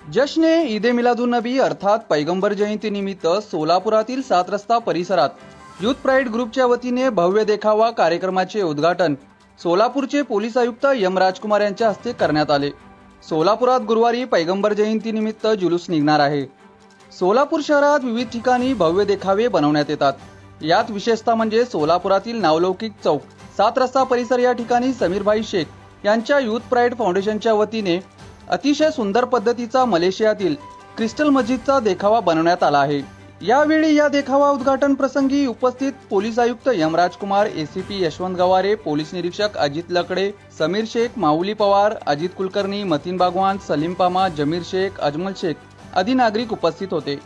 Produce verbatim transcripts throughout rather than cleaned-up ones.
जश्न ईद मिलादुन नबी अर्थात पैगंबर जयंती निमित्त सोलापुरातील सात रस्ता परिसरात युथ प्राइड ग्रुपच्या वतीने भव्य देखावा कार्यक्रमाचे उद्घाटन सोलापूरचे पोलीस आयुक्त एम राजकुमार यांच्या हस्ते करण्यात आले। सोलापुरात गुरुवारी पैगंबर जयंती निमित्त जुलूस निघणार आहे। सोलापूर शहरात विविध ठिकाणी भव्य देखावे बनवण्यात येतात। यात विशेषतः म्हणजे सोलापुरातील नावलौकिक चौक सात रस्ता परिसर या ठिकाणी समीरभाई शेख यांच्या युथ प्राइड फाउंडेशनच्या वतीने अतिशय सुंदर पद्धतीचा मलेशियातील क्रिस्टल मस्जिदचा देखावा बनवण्यात आला आहे। यावेळी या देखावा उद्घाटन प्रसंगी उपस्थित पोलीस आयुक्त M Rajkumar, ACP Yashwant Gaware, police निरीक्षक अजित लकडे, समीर शेख, माऊली पवार, अजित कुलकर्णी, मतीन बागवान, सलीम पामा, जमीर शेख, अजमल शेख आदी नागरिक उपस्थित होते।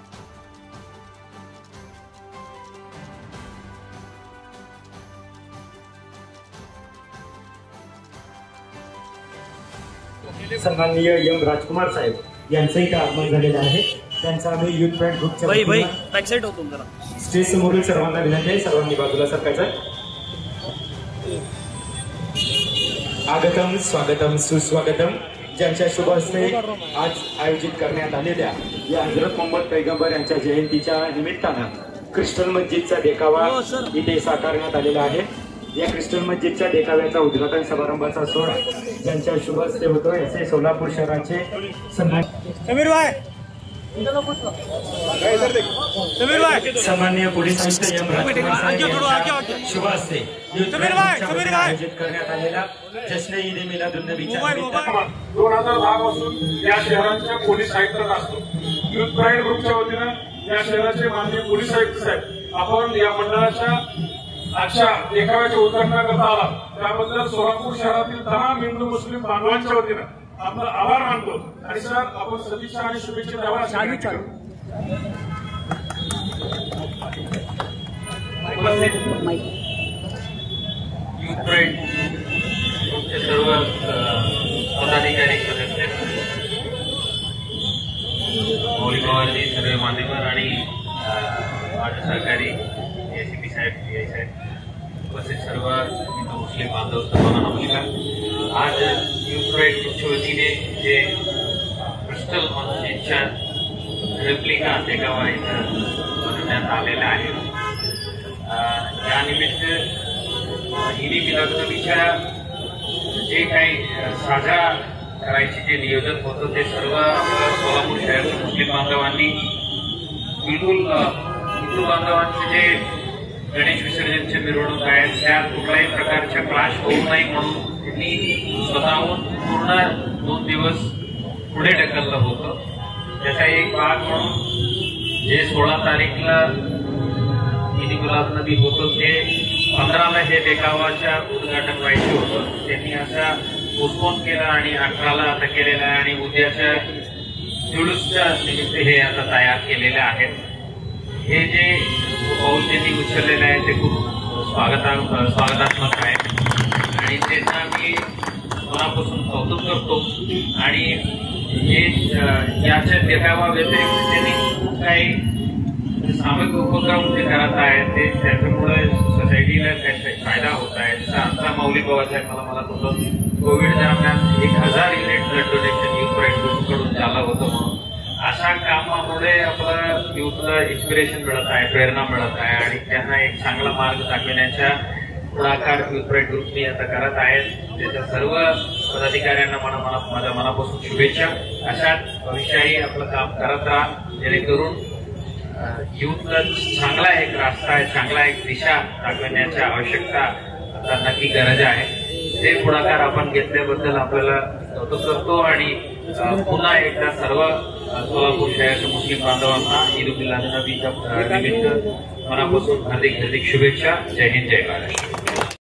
सन्माननीय एम राजकुमार साहेब यांचं इथे आगमन झालेलं आहे। त्यांचा आम्ही युथ प्राइड ग्रुपच्या भाई भाई बॅक साइड होतो जरा स्टेज समोरील सर्वांना विनंती आहे, सर्वांनी बाजूला सरकायचं। आगतम स्वागतम सुस्वागतम ज्यांच्या शुभ हस्ते आज आयोजित करण्यात आलेल्या या हजरत मोहम्मद पैगंबर यांच्या जयंतीच्या निमित्तानं क्रिस्टल मस्जिदचा देखावा इथे साकारण्यात आलेला आहे। या क्रिस्टल मस्जिदच्या देखाव्याचा उद्घाटन समारंभाचा सोहळा ज्यांच्या शुभ हस्ते होतो असे सोलापूर शहराचे सन्मान समीर भाई समीर भाई सन्माननीय पोलीस आयुक्त एम राजकुमार शुभ हस्ते आयोजित करण्यात आलेला जश्न ईद मिलादुन नबीच्या दोन हजार दहा पासून या शहराच्या पोलीस आयुक्त असतो। युथ प्राइड ग्रुपच्या वतीनं या शहराचे माननीय पोलीस आयुक्त साहेब आपण या मंडळाच्या आजच्या देखाव्याच्या उद्घाटनाकरता आला त्याबद्दल सोलापूर शहरातील तमाम हिंदू मुस्लिम बांधवांच्या वतीनं आपला आभार मानतो आणि सर आपण सदिच्छा आणि शुभेच्छा द्यावा। युथ प्राइड सर्व पदाधिकारी सदस्य मौली पवारजी, सर्व मान्यवर आणि माझे सहकारी एसीपी साहेब, पीआई साहेब, उपस्थित सर्व हिंदू मुस्लिम बांधव सर्वांना नमस्कार। आज युथ प्राइड ग्रुपच्या वतीने जे क्रिस्टल मस्जिदच्या रेप्लिका देखावा इथं बनवण्यात आलेला आहे, यानिमित्त ईद मिलादुन नबीच्या जे काही साजरा करायचे जे नियोजन होतं ते सर्व सोलापूर शहरातील मुस्लिम बांधवांनी बिलकुल हिंदू बांधवांचे जे गणेश विसर्जनचे मिरवणूक आहेत त्या कुठल्याही प्रकारच्या क्लाश होऊ नये म्हणून त्यांनी स्वतःहून पूर्ण दोन दिवस पुढे ढकललं होतं। त्याचा एक भाग म्हणून जे सोळा तारीखला ईद मिलादुन नबी होतं ते पंधराला हे देखावाच्या उद्घाटन व्हायचे होतं, त्यांनी असा पोस्टपोन केला आणि अठराला आता केलेला आहे आणि उद्याच्या जुलूसच्या निमित्त हे आता तयार केलेले आहेत। हे जे पाऊल त्यांनी उचललेलं आहे ते खूप स्वागता स्वागतात्मक आहे आणि त्याचा मी मनापासून कौतुक करतो। आणि हे याच्या देखावा व्यतिरिक्त त्यांनी खूप काही सामाजिक उपक्रम जे करत आहेत ते त्याच्यामुळे सोसायटीला काही फायदा होत आहे। जसं आमचा माऊली पवार साहेब मला म्हणत होतं कोविड दरम्यान एक हजार unit blood donation youth pride ग्रुपकडून झालं होतं म्हणून अशा कामामुळे आपलं युथला इन्स्पिरेशन मिळत आहे, प्रेरणा मिळत आहे आणि त्यांना एक चांगला मार्ग दाखविण्याच्या पुढाकार युथ प्राइड ग्रुपने आता करत आहेत। त्याच्या सर्व पदाधिकाऱ्यांना मना मना माझ्या मनापासून शुभेच्छा। अशाच भविष्याही आपलं काम करत राहा जेणेकरून युथला चांगला एक रास्ता आहे, चांगला एक दिशा दाखवण्याची आवश्यकता आता नक्की गरज आहे। ते पुढाकार आपण घेतल्याबद्दल आपल्याला कौतुक करतो आणि पुन्हा एकदा सर्व सोलापूर शहराच्या मुस्लिम बांधवांना ईद मिलादुन नबीच्या निमित्त मनापासून हार्दिक हार्दिक शुभेच्छा। जय हिंद, जय महाराष्ट्र।